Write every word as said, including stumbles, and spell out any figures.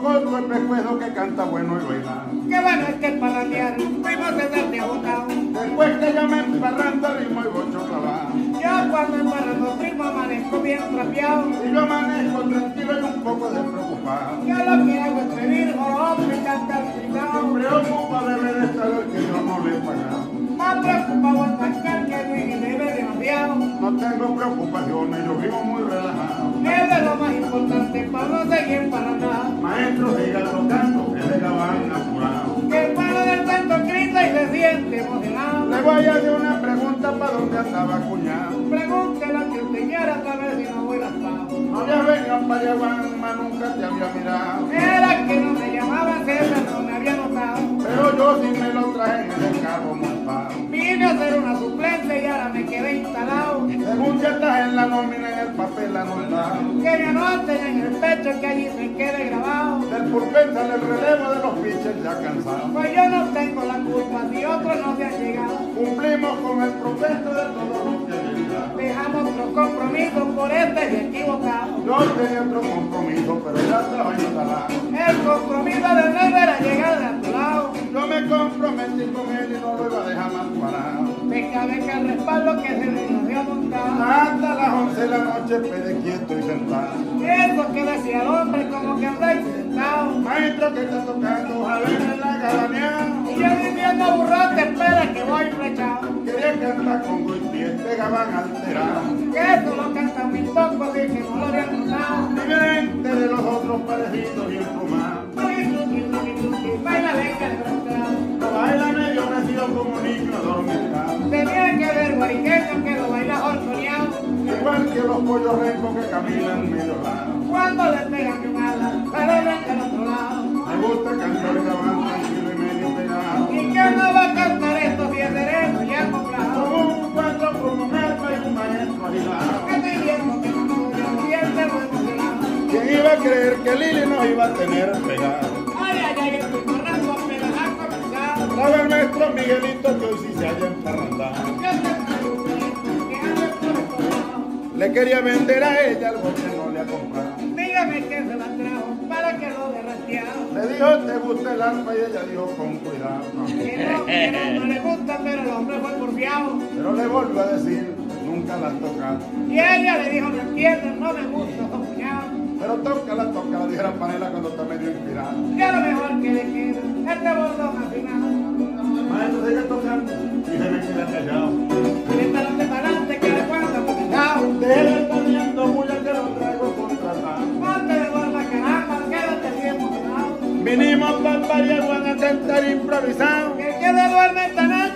mocoso, el pescuezo que canta bueno y baila. Qué bueno es que el parrandear, fuimos a hacerte agotado. Después que yo me emparrando ritmo y bocho clavado. Yo cuando embarrando primo amanezco bien trapeado. Y yo amanezco tranquilo y un poco despreocupado. Yo lo que hago es pedir joropo y cantar gritado. Me preocupa debe de estar el que yo no le he pagado. Más preocupado en sacar que Luis debe demasiado. No tengo preocupaciones, yo vivo muy relajado. Es de lo más importante para no seguir para nada. Maestro, siga tocando, que de la van apurado. Que el palo del santo grita y se siente emocionado. Le voy a hacer una pregunta para dónde andaba cuñado. Pregúntele a tu señora a ver si no voy raspado. No habías venido para Yaguanma, nunca te había mirado. Era que no me llamaba César, no me había notado. Pero yo sí me lo traje en el carro montado. Vine a hacer una suplente y ahora me quedé instalado. Según ya estás en la nómina, en el papel anotado. Que me anoten en el pecho que allí se quede grabado. Del pulpén sale el relevo de los pitchers ya cansados. Pues yo no tengo la culpa si otros no se han llegado. Cumplimos con el proceso de todos los que llegaron. Dejamos otro compromiso por este y equivocado. Yo tenía otro compromiso, pero ya estaba instalado. El compromiso de no era llegar a tu lado. Yo me comprometí con él y no lo iba a dejar más parado. Me cabe que el respaldo que se le a montar. Hasta las once de la noche pede quieto y sentado. Eso que decía el hombre como que anda sentado. Maestro que está tocando, a ver en la galaneada. Y yo diciendo burrote, espera que voy flechado. Quería cantar con Goiti, este gabán alterado. Que eso lo cantan mis pocos y que no lo habían notado. Diferente de los otros parecidos y emplumados. Baila venga de frustrado. No baila medio nacido como niño adormentado. Tenía que ver guariqueño que lo baila horconeado. Igual que los pollos rencos que caminan medio lado. Cuando le pegan un ala, para venga al otro lado. Me gusta cantar gabán tranquilo y medio pegado. ¿Y quién no va a cantar esto si es derecho y es comprado? Como un cuatro con un arpa y un maestro agilado. Que estoy viendo que no me siente muy emocionado. ¿Quién iba a creer que Lili nos iba a tener pegado? Ay, ay, ay, estoy corrando apenas ha comenzado. Traga el maestro Miguelito que hoy sí se haya emparrandado. Yo te pregunto, que ande por estos lados. Le quería vender a ella algo que no le ha comprado. Dígame que se la trajo para que lo derrateado. Le dijo, ¿te gusta el arpa? Y ella dijo, con cuidado. Que no, que no, no le gusta, pero el hombre fue porfiado. Pero le volvió a decir, nunca la has tocado. Y ella le dijo, no entiendo, no me gusta, don cuñado. Pero tócala, tócala, dijera Panela cuando está medio inspirado. Y a lo mejor que le queda este bordón afinado. Maestro, sigue tocando. Y se me queda callado. Y le talón de parante que le cuenta complicado. Déjale estar viendo bulla que lo traigo contratado. Ponte de gorda caramba, quédate bien emocionado. Vinimos para Pariaguán a cantar improvisado. Que el que se duerme esta noche